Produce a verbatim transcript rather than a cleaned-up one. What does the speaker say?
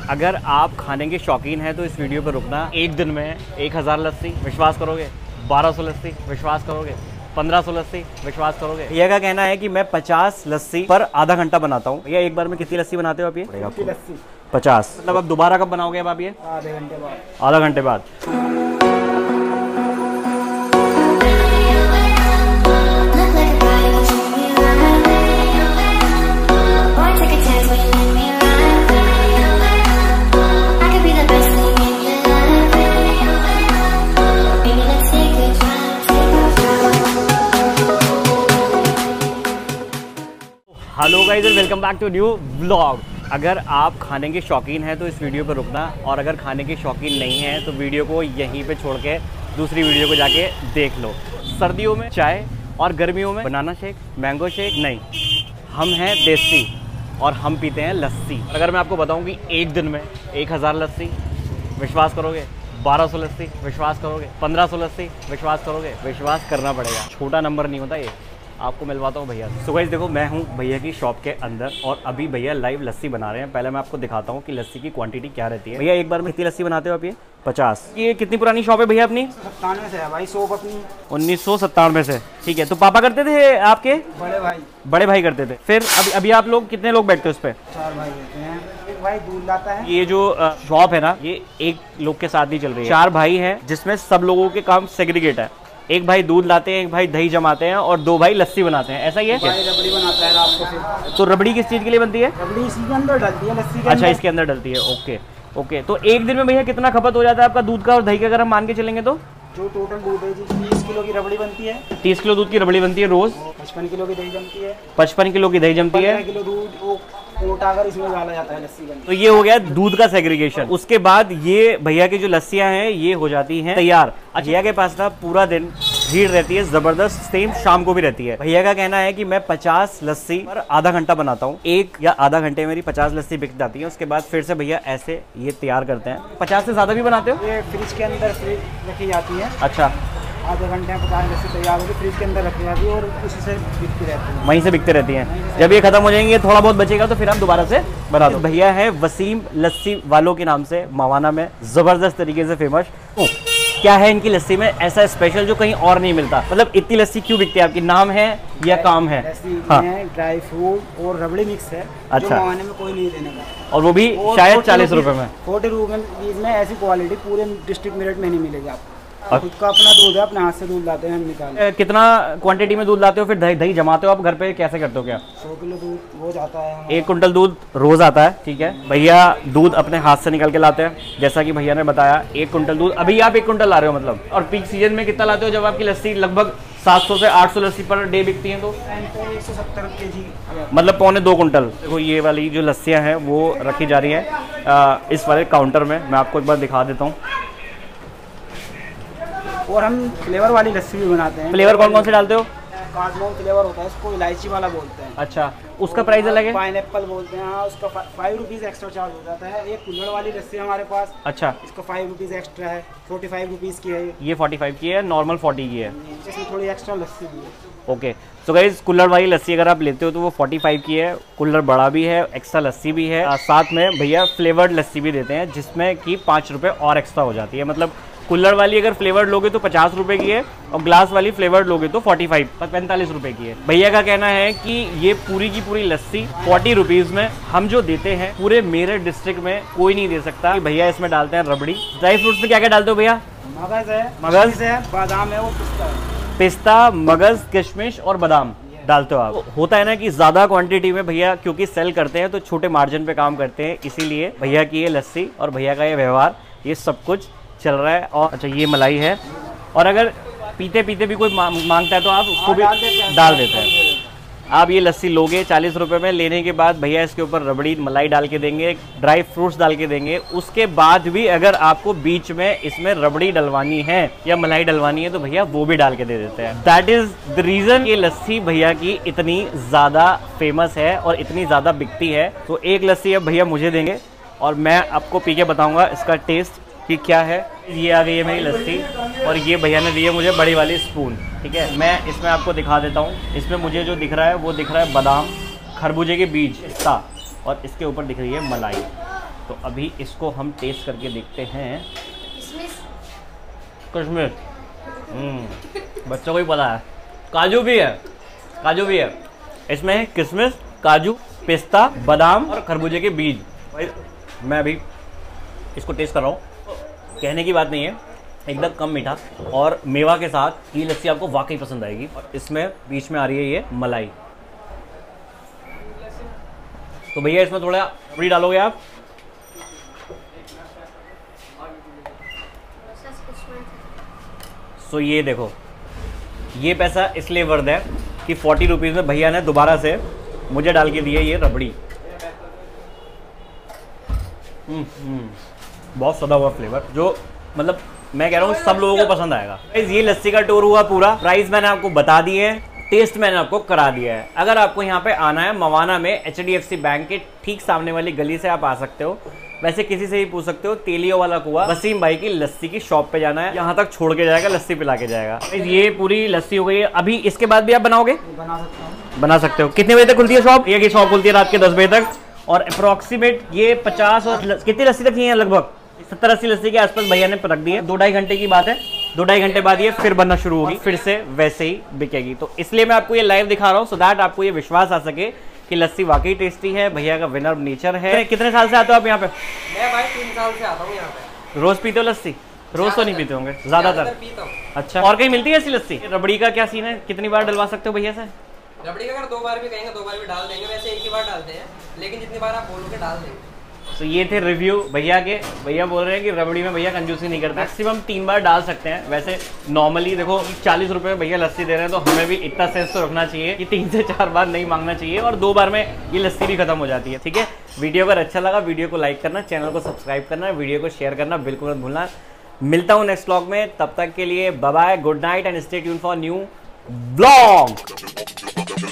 अगर आप खाने के शौकीन हैं तो इस वीडियो पर रुकना। एक दिन में एक हज़ार लस्सी, विश्वास करोगे? बारह सौ लस्सी, विश्वास करोगे? पंद्रह सौ लस्सी, विश्वास करोगे? भैया का कहना है कि मैं पचास लस्सी पर आधा घंटा बनाता हूँ। भैया एक बार में कितनी लस्सी बनाते हो आप? ये लस्सी पचास। मतलब अब दोबारा कब बनाओगे अब आप ये? आधे घंटे बाद। आधा घंटे बाद। Hello guys, welcome back to new vlog. अगर आप खाने के शौकीन हैं तो इस वीडियो पर रुकना, और अगर खाने के शौकीन नहीं हैं तो वीडियो को यहीं पे छोड़ के दूसरी वीडियो को जाके देख लो। सर्दियों में चाय और गर्मियों में बनाना शेक, मैंगो शेक नहीं, हम हैं देसी और हम पीते हैं लस्सी। अगर मैं आपको बताऊं कि एक दिन में एक हज़ार लस्सी, विश्वास करोगे? बारह सौ लस्सी, विश्वास करोगे? पंद्रह सौ लस्सी, विश्वास करोगे? विश्वास करना पड़ेगा, छोटा नंबर नहीं होता ये। आपको मिलवाता हूँ भैया। सो गाइस देखो, मैं हूँ भैया की शॉप के अंदर और अभी भैया लाइव लस्सी बना रहे हैं। पहले मैं आपको दिखाता हूँ कि लस्सी की क्वांटिटी क्या रहती है। भैया एक बार में कितनी लस्सी बनाते हो आप? ये पचास। ये कितनी पुरानी शॉप है भैया अपनी? सत्तानवे से है भाई, शॉप अपनी उन्नीस सौ सत्तानवे से। ठीक है, तो पापा करते थे आपके? बड़े भाई बड़े भाई करते थे। फिर अभी अभी आप लोग कितने लोग बैठते हो उस पर? चार भाई रहते हैं, एक भाई दूध लाता है। ये जो शॉप है ना, ये एक लोग के साथ नहीं चल रही है, चार भाई हैं जिसमें सब लोगों के काम सेग्रीगेट है। एक भाई दूध लाते हैं, एक भाई दही जमाते हैं और दो भाई लस्सी बनाते हैं। ऐसा ही है? भाई रबड़ी बनाता है रात को। फिर तो रबड़ी किस चीज़ के लिए बनती है? रबड़ी इसी के अंदर डलती है, लस्सी के अच्छा, अंदर। इसके अंदर डलती है। Okay okay. तो एक दिन में भैया कितना खपत हो जाता है आपका दूध का और दही का, अगर हम मान के चलेंगे तो? जो टोटल दूध है जी, तीस किलो की रबड़ी बनती है। तीस किलो दूध की रबड़ी बनती है रोज। पचपन किलो की दही जमती है। पचपन किलो की दही जमती है। किलो दूध वो कोटा अगर इसमें डाला जाता है लस्सी बनती है। तो ये हो गया दूध का सेग्रीगेशन। उसके बाद ये भैया की जो लस्सियां हैं ये हो जाती हैं तैयार। भैया के पास ना पूरा दिन भीड़ रहती है जबरदस्त, सेम शाम को भी रहती है। भैया का कहना है कि मैं पचास लस्सी पर आधा घंटा बनाता हूँ। एक या आधा घंटे में मेरी पचास लस्सी बिक जाती है। उसके बाद फिर से भैया ऐसे ये तैयार करते हैं। पचास से ज्यादा भी बनाते हो? ये फ्रिज के अंदर फ्रिज रखी जाती है। अच्छा, आधे घंटे में पचास लस्सी तैयार होगी, फ्रिज के अंदर रखी जाती है और उसी से बिकती रहती है। वहीं से बिकते रहती हैं। जब ये खत्म हो जाएंगे, थोड़ा बहुत बचेगा तो फिर हम दोबारा से बना दो। भैया है वसीम लस्सी वालों के नाम से, मवाना में जबरदस्त तरीके से फेमस। क्या है इनकी लस्सी में ऐसा स्पेशल जो कहीं और नहीं मिलता? मतलब इतनी लस्सी क्यों बिकती है आपकी? नाम है या काम है? हाँ। ड्राई फ्रूट और रबड़ी मिक्स है। अच्छा। जो मवाने में कोई नहीं देने का, और वो भी शायद चालीस रुपए में। फोर्टी रुपीज में ऐसी क्वालिटी पूरे डिस्ट्रिक्ट मेरठ में नहीं मिलेगी आपको। खुद का अपना दूध है, अपने हाथ से दूध लाते हैं हम निकाल। कितना क्वांटिटी में दूध लाते हो? फिर दही दही जमाते हो आप घर पे? कैसे करते हो? क्या सौ किलो दूध रोज आता है? एक कुंटल दूध रोज आता है। ठीक है, भैया दूध अपने हाथ से निकाल के लाते हैं, जैसा कि भैया ने बताया। एक कुंटल दूध अभी आप एक कुंटल ला रहे हो मतलब? और पीक सीजन में कितना लाते हो जब आपकी लस्सी लगभग सात सौ से आठ सौ लस्सी पर डे बिकती हैं? तो एक सौ सत्तर के जी, मतलब पौने दो कुंटल। देखो ये वाली जो लस्सियाँ हैं वो रखी जा रही हैं इस वाले काउंटर में। मैं आपको एक बार दिखा देता हूँ। और हम फ्लेवर वाली लस्सी भी बनाते हैं। फ्लेवर कौन कौन से डालते हो? कार्डमम फ्लेवर होता है, इसको इलायची वाला बोलते हैं। अच्छा, उसका प्राइस अलग है? पाइनएप्पल बोलते हैं। हाँ, उसका फाइव रुपीज़ एक्स्ट्रा चार्ज हो जाता है। एक कुल्हड़ वाली लस्सी हमारे पास। अच्छा, इसका फाइव रुपीज़ एक्स्ट्रा है। फोर्टी फाइव रुपीज़ की है ये। फोर्टी फाइव की है, नॉर्मल फोर्टी की है। इसमें थोड़ी एक्स्ट्रा लस्सी भी है। ओके, तो गाइस कुल्हड़ वाली लस्सी अगर आप लेते हो तो वो फोर्टी फाइव की है। कुल्हड़ बड़ा भी है, एक्स्ट्रा लस्सी भी है। साथ में भैया फ्लेवर्ड लस्सी भी देते हैं जिसमें कि पाँच रुपये और एक्स्ट्रा हो जाती है। मतलब कुल्हड़ वाली अगर फ्लेवर्ड लोगे तो पचास रुपए की है और ग्लास वाली फ्लेवर्ड लोगे तो फोर्टी फाइव पैंतालीस रुपए की है। भैया का कहना है कि ये पूरी की पूरी लस्सी फोर्टी रुपीज में हम जो देते हैं पूरे मेरठ डिस्ट्रिक्ट में कोई नहीं दे सकता। भैया इसमें डालते हैं रबड़ी। ड्राई फ्रूट्स में क्या क्या डालते हो भैया? मगज है, मगज है, बादाम है, वो पिस्ता है। पिस्ता, मगज, किशमिश और बादाम डालते हो आप। तो होता है ना कि ज्यादा क्वांटिटी में भैया क्योंकि सेल करते हैं तो छोटे मार्जिन पे काम करते हैं, इसीलिए भैया की ये लस्सी और भैया का ये व्यवहार ये सब कुछ चल रहा है। और अच्छा, ये मलाई है। और अगर पीते पीते भी कोई मांगता है तो आप उसको भी डाल देते हैं। आप ये लस्सी लोगे चालीस रुपए में, लेने के बाद भैया इसके ऊपर रबड़ी मलाई डाल के देंगे, ड्राई फ्रूट्स डाल के देंगे। उसके बाद भी अगर आपको बीच में इसमें रबड़ी डलवानी है या मलाई डलवानी है तो भैया वो भी डाल के दे देते हैं। दैट इज द रीजन ये लस्सी भैया की इतनी ज्यादा फेमस है और इतनी ज्यादा बिकती है। तो एक लस्सी अब भैया मुझे देंगे और मैं आपको पी के बताऊंगा इसका टेस्ट कि क्या है। ये आ गई है मेरी लस्सी और ये भैया ने दी है मुझे बड़ी वाली स्पून। ठीक है, मैं इसमें आपको दिखा देता हूँ। इसमें मुझे जो दिख रहा है वो दिख रहा है बादाम, खरबूजे के बीज, पिस्ता और इसके ऊपर दिख रही है मलाई। तो अभी इसको हम टेस्ट करके देखते हैं। किशमिश, हम्म बच्चों को ही पता है। काजू भी है, काजू भी है इसमें है, किशमिश, काजू, पिस्ता, बादाम और खरबूजे के बीज। भाई मैं अभी इसको टेस्ट कर रहा हूँ, कहने की बात नहीं है, एकदम कम मीठा और मेवा के साथ ये लस्सी आपको वाकई पसंद आएगी। और इसमें बीच में आ रही है ये मलाई। तो भैया इसमें थोड़ा रबड़ी डालोगे आप? सो ये देखो, ये पैसा इसलिए वर्थ है कि फोर्टी रुपीज़ में भैया ने दोबारा से मुझे डाल के दिए ये रबड़ी। हम्म हम्म बहुत सदा हुआ फ्लेवर, जो मतलब मैं कह रहा हूँ सब लोगों को पसंद आएगा। ये लस्सी का टूर हुआ पूरा। प्राइस मैंने आपको बता दिए है, टेस्ट मैंने आपको करा दिया है। अगर आपको यहाँ पे आना है मवाना में H D F C bank के ठीक सामने वाली गली से आप आ सकते हो। वैसे किसी से भी पूछ सकते हो, तेलियो वाला कुआ वसीम भाई की लस्सी की शॉप पे जाना है, यहाँ तक छोड़ के जाएगा, लस्सी पिला के जाएगा। ये पूरी लस्सी हो गई है। अभी इसके बाद भी आप बनाओगे? बना सकता हूँ। बना सकते हो। कितने बजे तक खुलती है शॉप? ये की शॉप खुलती है रात के दस बजे तक और अप्रोक्सीमेट ये पचास और कितनी लस्सी तक है लगभग सत्तर अस्सी लस्सी के आसपास भैया ने रख दी है। दो ढाई घंटे की बात है, दो ढाई घंटे बाद ये फिर बनना शुरू होगी, फिर से वैसे ही बिकेगी। तो इसलिए मैं आपको ये लाइव दिखा रहा हूँ, सो दैट आपको ये विश्वास आ सके कि लस्सी वाकई टेस्टी है। भैया का विनर नेचर है। कितने साल से आते हो आप यहाँ पे? मैं भाई तीन साल से आता हूँ यहाँ पे। रोज पीते हो लस्सी? रोज तो नहीं पीते होंगे, ज्यादातर पीता हूँ। अच्छा, और कहीं मिलती है ऐसी लस्सी? रबड़ी का क्या सीन है, कितनी बार डलवा सकते हो भैया से? रबड़ी का अगर दो बार भी कहेंगे दो बार भी डाल देंगे, वैसे एक ही बार डालते हैं, लेकिन जितनी बार आप बोलोगे डाल देंगे। तो ये थे रिव्यू भैया के। भैया बोल रहे हैं कि रबड़ी में भैया कंजूसी नहीं करते, मैक्सिमम तीन बार डाल सकते हैं। वैसे नॉर्मली देखो चालीस रुपए भैया लस्सी दे रहे हैं, तो हमें भी इतना सेंस तो रखना चाहिए कि तीन से चार बार नहीं मांगना चाहिए, और दो बार में ये लस्सी भी खत्म हो जाती है। ठीक है, वीडियो अगर अच्छा लगा वीडियो को लाइक करना, चैनल को सब्सक्राइब करना, वीडियो को शेयर करना बिल्कुल मत भूलना। मिलता हूँ नेक्स्ट व्लॉग में, तब तक के लिए bye bye, good night and stay tune for new vlog.